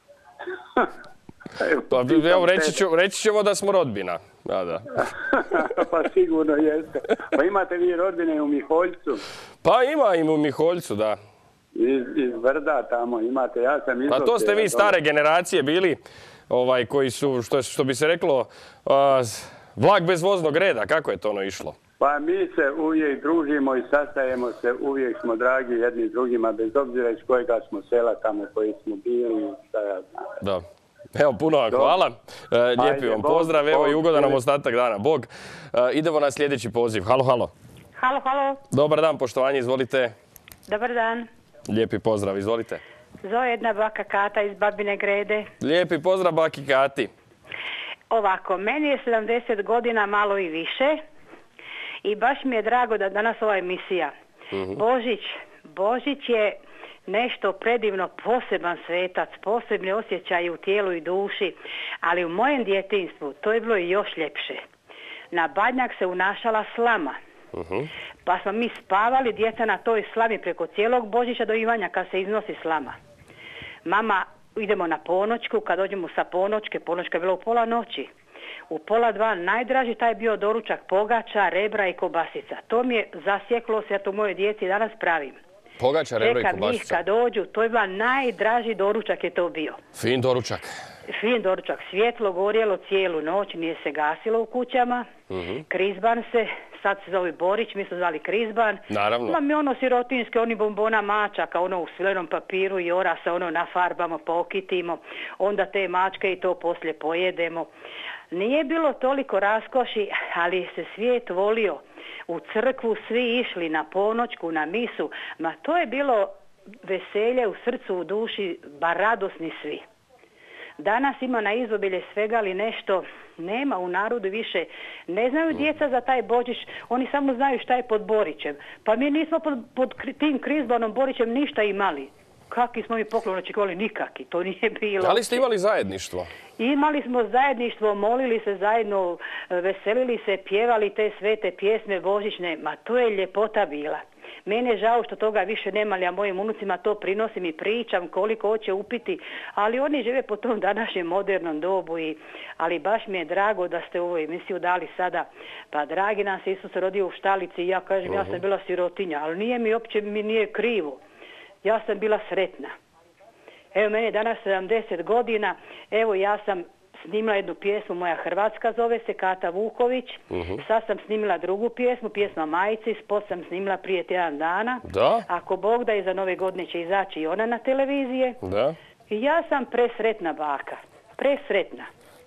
Pa, evo, reći, ću, reći ćemo da smo rodbina. Da, da. Pa sigurno jeste. Pa imate vi rodbine u Miholjcu? Pa ima im u Miholjcu, da. Iz, iz Vrda tamo imate, ja sam iz... Pa to ste vi stare generacije bili, ovaj, koji su, što, što bi se reklo, uh, vlak bez voznog reda. Kako je to ono išlo? Pa mi se uvijek družimo i sastajemo se, uvijek smo dragi jedni drugima, bez obzira iz kojega smo sela tamo koji smo bili. Šta ja znam. Da. Evo, puno vam hvala. E, lijepi Ajde, vam Bog, pozdrav. Evo Bog, i ugodan nam ostatak dana. Bog. E, idemo na sljedeći poziv. Halo, halo. Halo, halo. Dobar dan, poštovanje, izvolite. Dobar dan. Lijepi pozdrav, izvolite. Zove jedna baka Kata iz Babine Grede. Lijepi pozdrav, baki Kati. Ovako, meni je sedamdeset godina, malo i više. I baš mi je drago da danas ova emisija. Mm-hmm. Božić, Božić je nešto predivno, poseban svetac, posebni osjećaj u tijelu i duši, ali u mojem djetinjstvu to je bilo još ljepše. Na badnjak se unašala slama, uh-huh. pa smo mi spavali djeca na toj slami preko cijelog Božića do Ivanja kad se iznosi slama. Mama, idemo na ponoćku, kad dođemo sa ponoćke, ponoćka je bila u pola noći. U pola dva najdraži taj bio doručak pogača, rebra i kobasica. To mi je zasjeklo se, ja to moje djeci danas pravim. Pogača, rebra i kobasica. Njih kad dođu, to je bila najdraži doručak je to bio. Fin doručak. Fin doručak. Svjetlo gorjelo cijelu noć, nije se gasilo u kućama. Uh-huh. Krizban se sad se zove Borić, mi smo zvali Krizban. Naravno. Imam i ono sirotinske, oni bombona mačaka, ono u svilenom papiru i orasa, ono nafarbamo, pokitimo, onda te mačke i to poslije pojedemo. Nije bilo toliko raskoši, ali se svijet volio. U crkvu svi išli na ponoćku, na misu, ma to je bilo veselje u srcu, u duši, bar radosni svi. Danas ima na izobilje svega, ali nešto nema u narodu više. Ne znaju djeca za taj Božić, oni samo znaju šta je pod Borićem. Pa mi nismo pod, pod tim Krizbanom Borićem ništa imali. Kakvi smo mi poklon očekivali? Nikaki, to nije bilo. Ali ste imali zajedništvo? Imali smo zajedništvo, molili se zajedno, veselili se, pjevali te svete pjesme božićne, ma to je ljepota bila. Mene je žao što toga više nema, ali ja mojim unucima to prinosim i pričam koliko hoće upiti, ali oni žive po tom današnjem modernom dobu. I, ali baš mi je drago da ste ovu emisiju dali sada. Pa dragi nam se Isus rodio u štalici i ja kažem, uh-huh. ja sam bila sirotinja, ali nije mi uopće mi nije krivo. Ja sam bila sretna. Evo, meni je danas sedamdeset godina, evo ja sam snimila jednu pjesmu, moja hrvatska zove se Kata Vuković. Uh-huh. Sad sam snimila drugu pjesmu, pjesma Majici, spot sam snimila prije tjedan dana. Da? Ako Bog da, iza nove godine će izaći i ona na televizije. Da? I ja sam presretna baka, presretna.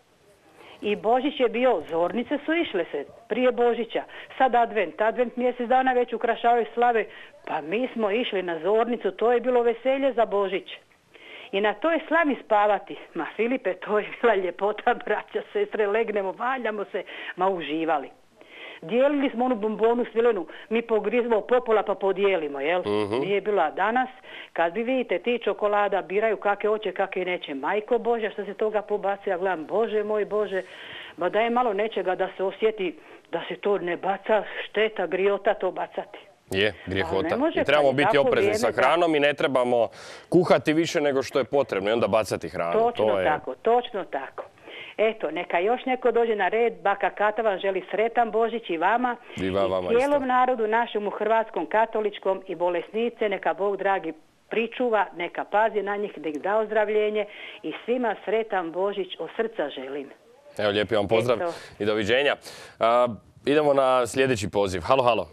I Božić je bio, zornice su išle se prije Božića. Sad advent, advent mjesec dana već ukrašavaju slave. Pa mi smo išli na zornicu, to je bilo veselje za Božić. I na toj slavi spavati, ma Filipe, to je bila ljepota, braća, sestre, legnemo, valjamo se, ma uživali. Dijelili smo onu bombonu svilenu, mi pogrizimo popola pa podijelimo, jel? Uh-huh. Nije bila danas, kad vi vidite ti čokolada biraju kakve hoće, kakve neće. Majko Bože, što se toga pobaci, ja gledam, Bože moj Bože, ba daj malo nečega da se osjeti, da se to ne baca, šteta, griota to bacati. Je, grijehota. Može, I trebamo pa biti oprezni sa hranom da... i ne trebamo kuhati više nego što je potrebno i onda bacati hranu. Točno to je... tako, točno tako. Eto, neka još neko dođe na red, baka Kata vam želi sretan Božić i vama i, vama i cijelom isto. Narodu našem u hrvatskom katoličkom i bolesnice, neka Bog dragi pričuva, neka pazi na njih, da ih da ozdravljenje i svima sretan Božić od srca želim. Evo, lijepi vam pozdrav Eto. I doviđenja. A, idemo na sljedeći poziv. Halo, halo.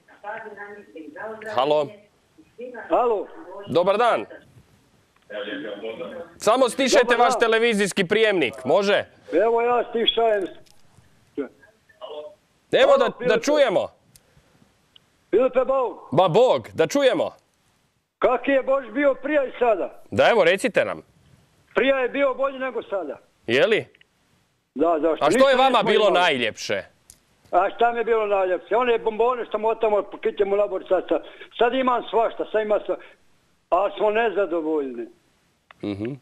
Halo. Halo. Dobar dan. Samo stišajte vaš televizijski prijemnik, može? Evo ja stišajem. Evo Halo, da, da čujemo. Filipe Bog. Ba Bog, da čujemo. Kaki je Bož bio prije i sada? Da, evo, recite nam. Prije je bio bolji nego sada. Je li? Da, zašto? A što je vama bilo imali. najljepše? A šta mi je bilo najljepše? One bombone što motamo, pokitimo labor sad. Sad imam svašta, sad ima svašta. A smo nezadovoljni. Mhm.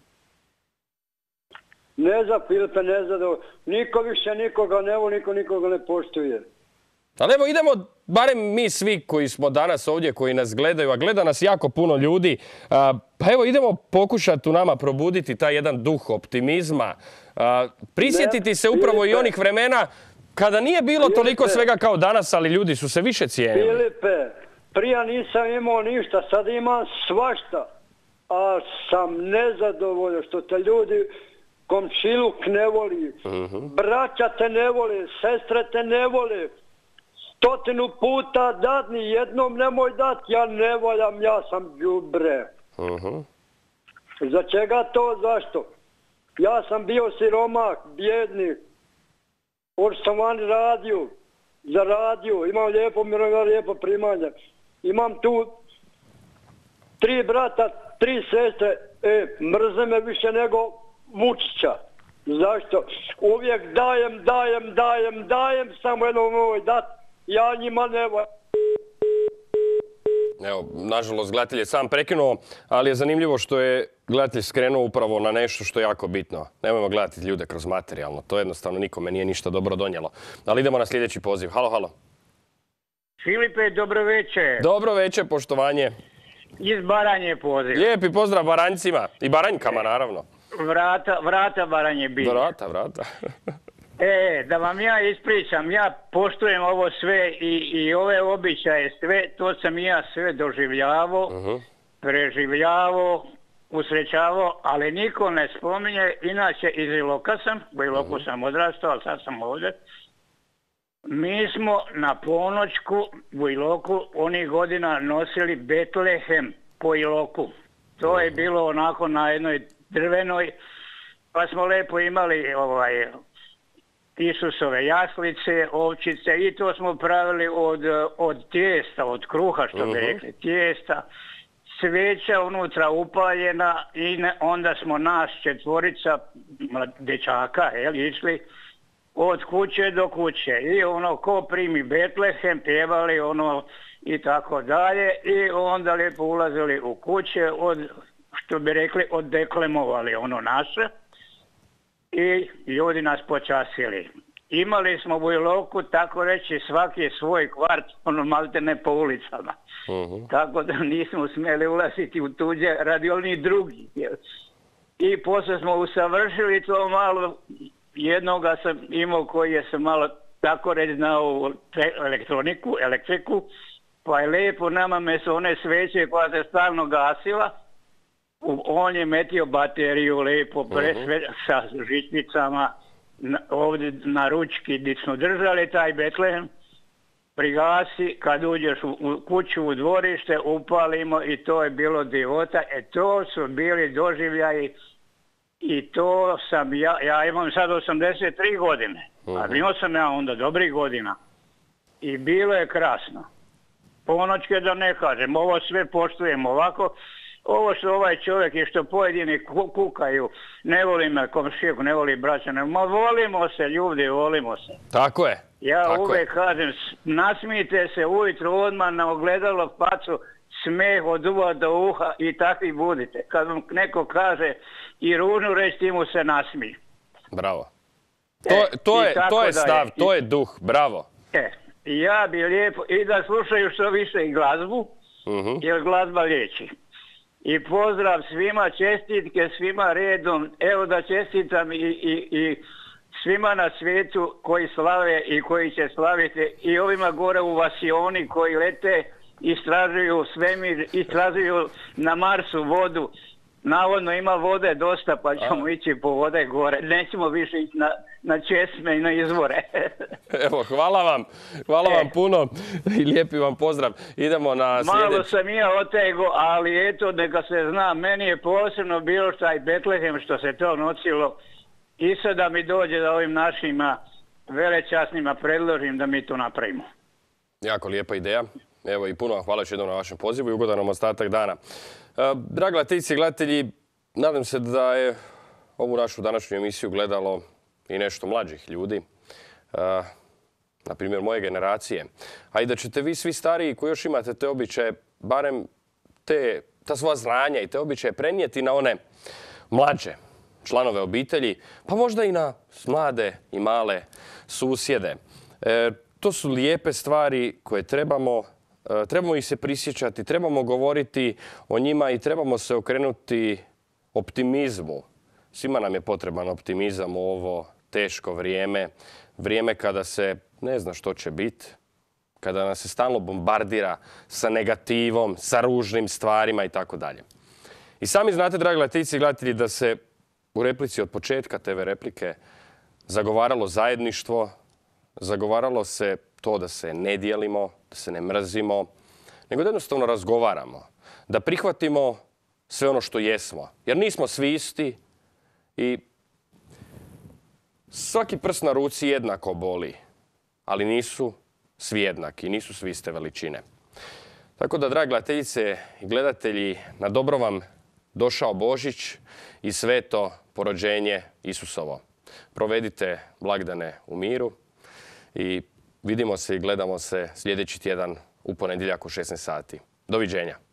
Ne za Filipe, nezadovoljni. Niko više nikoga ne voli, niko nikoga ne poštuje. Ali evo idemo, barem mi svi koji smo danas ovdje, koji nas gledaju, a gleda nas jako puno ljudi, a, pa evo idemo pokušati u nama probuditi taj jedan duh optimizma, a, prisjetiti ne, se upravo Filipe. I onih vremena kada nije bilo Filipe. Toliko svega kao danas, ali ljudi su se više cijenili. Filipe, prije nisam imao ništa, sad imam svašta, a sam nezadovoljan što te ljudi komšiluk ne voli, uh-huh. braća te ne vole, sestre te ne vole, stotinu puta dat, ni jednom nemoj dat, ja ne voljam, ja sam đubre. Uh-huh. Za čega to, zašto? Ja sam bio siromak, bjednik, jer sam van radio, zaradio, imam lijepo mirovanje, lijepo primanje. Imam tu tri brata, tri sestre, e, mrze me više nego Vučića. Zašto? Uvijek dajem, dajem, dajem, dajem, samo jednom ovoj dat, ja njima ne volim. Evo, nažalost, gledatelj je sam prekinuo, ali je zanimljivo što je gledatelj skrenuo upravo na nešto što je jako bitno. Nemojmo gledati ljude kroz materijalno, to jednostavno nikome nije ništa dobro donijelo. Ali idemo na sljedeći poziv. Halo, halo. Filipe, dobro večer. Dobro večer, poštovanje. Iz Baranje poziv. Lijepi pozdrav Baranjcima i Baranjkama, naravno. Vrata, vrata Baranje bilje. Vrata, vrata. E, da vam ja ispričam, ja poštujem ovo sve i, i ove običaje sve, to sam i ja sve doživljavao, uh-huh. preživljavao, usrećavao, ali niko ne spominje, inače iz Iloka sam, u Iloku uh-huh. sam odrastao, ali sad sam ovdje. mi smo na Polnoćku u Iloku onih godina nosili Betlehem po Iloku. To je bilo onako na jednoj drvenoj, pa smo lepo imali ovaj, Isusove jaslice, ovčice i to smo pravili od, od tijesta, od kruha što bi rekli, tijesta, sveća unutra upaljena i ne, onda smo nas četvorica dječaka jel, išli od kuće do kuće i ono ko primi Betlehem pjevali ono i tako dalje i onda lijepo ulazili u kuće od, što bi rekli, oddeklemovali ono naše i ljudi nas počasili. Imali smo u Iloku, tako reći, svaki svoj kvart, ono malte ne po ulicama. Uh-huh. Tako da nismo smjeli ulaziti u tuđe radi onih drugih. I poslije smo usavršili to malo, jednoga sam imao koji je se malo, tako reći, znao elektroniku, elektriku, pa je lijepo nama me su one sveće koja se stalno gasila, on je metio bateriju lijepo presve, uh-huh. sa žičnicama na, ovdje na ručki gdje smo držali taj Betlehem, prigasi, kad uđeš u, u kuću u dvorište, upalimo i to je bilo divota. E to su bili doživljaji i to sam, ja, ja imam sad osamdeset tri godine, uh-huh. a imao sam ja onda dobrih godina i bilo je krasno. Ponoćke da ne kažem, ovo sve poštujemo ovako. Ovo što ovaj čovjek i što pojedini kukaju, ne voli me komšijeku, ne voli braća, ne, ma volimo se ljudi, volimo se. Tako je. Ja tako uvijek je. kažem, nasmijte se ujutro odmah na ogledalo pacu, smeh od uva do uha i takvi budite. Kad vam neko kaže i ružnu reći, ti mu se nasmije. Bravo. To, e, to, je, to je stav, je. to je duh, bravo. E, ja bi lijepo, i da slušaju što više i glazbu, uh-huh. jer glazba liječi. I pozdrav svima, čestitke svima redom, evo da čestitam i, i, i svima na svijetu koji slave i koji će slaviti i ovima gore u Vasioni koji lete, istražuju svemir, istražuju na Marsu vodu. Navodno ima vode dosta pa ćemo A. ići po vode gore, nećemo više ići na, na česme i na izvore. Evo, hvala vam, hvala e. vam puno i lijepi vam pozdrav. Idemo na sljedeći. Malo sam ja otego, ali eto neka se zna, meni je posebno bilo taj Betlehem što se to nosilo i sad da mi dođe da ovim našima velečasnima predložim da mi to napravimo. Jako lijepa ideja. Evo i puno vam hvala još jednom na vašem pozivu i ugodan vam ostatak dana. Dragi gledateljice i gledatelji, nadam se da je ovu našu današnju emisiju gledalo i nešto mlađih ljudi, na primjer moje generacije, a i da ćete vi svi stariji koji još imate te običaje, barem te, ta svoja znanja i te običaje prenijeti na one mlađe članove obitelji, pa možda i na mlade i male susjede. E, to su lijepe stvari koje trebamo Trebamo ih se prisjećati, trebamo govoriti o njima i trebamo se okrenuti optimizmu. Svima nam je potreban optimizam u ovo teško vrijeme. Vrijeme kada se ne zna što će biti, kada nas se stalno bombardira sa negativom, sa ružnim stvarima i tako dalje. I sami znate, dragi gledateljice i gledatelji, da se u replici od početka te ve replike zagovaralo zajedništvo, zagovaralo se to da se ne dijelimo, da se ne mrzimo, nego da jednostavno razgovaramo, da prihvatimo sve ono što jesmo. Jer nismo svi isti i svaki prst na ruci jednako boli, ali nisu svi jednaki, nisu svi iste veličine. Tako da, dragi gledateljice i gledatelji, na dobro vam došao Božić i sveto porođenje Isusovo. Provedite blagdane u miru i vidimo se i gledamo se sljedeći tjedan u ponedjeljak u šesnaest sati. Doviđenja.